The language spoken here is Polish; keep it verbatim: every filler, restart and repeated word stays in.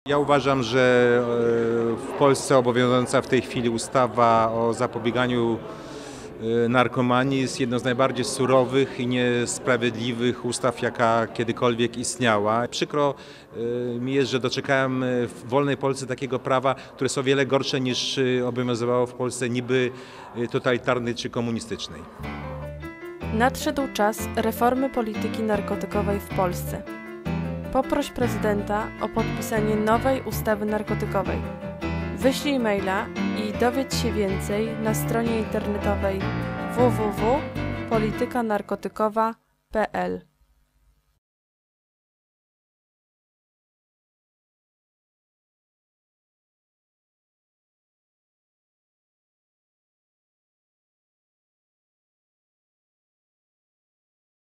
Ja uważam, że w Polsce obowiązująca w tej chwili ustawa o zapobieganiu narkomanii jest jedną z najbardziej surowych i niesprawiedliwych ustaw, jaka kiedykolwiek istniała. Przykro mi jest, że doczekałem w wolnej Polsce takiego prawa, które jest o wiele gorsze niż obowiązywało w Polsce niby totalitarnej czy komunistycznej. Nadszedł czas reformy polityki narkotykowej w Polsce. Poproś prezydenta o podpisanie nowej ustawy narkotykowej. Wyślij maila i dowiedz się więcej na stronie internetowej w w w kropka polityka narkotykowa kropka p l.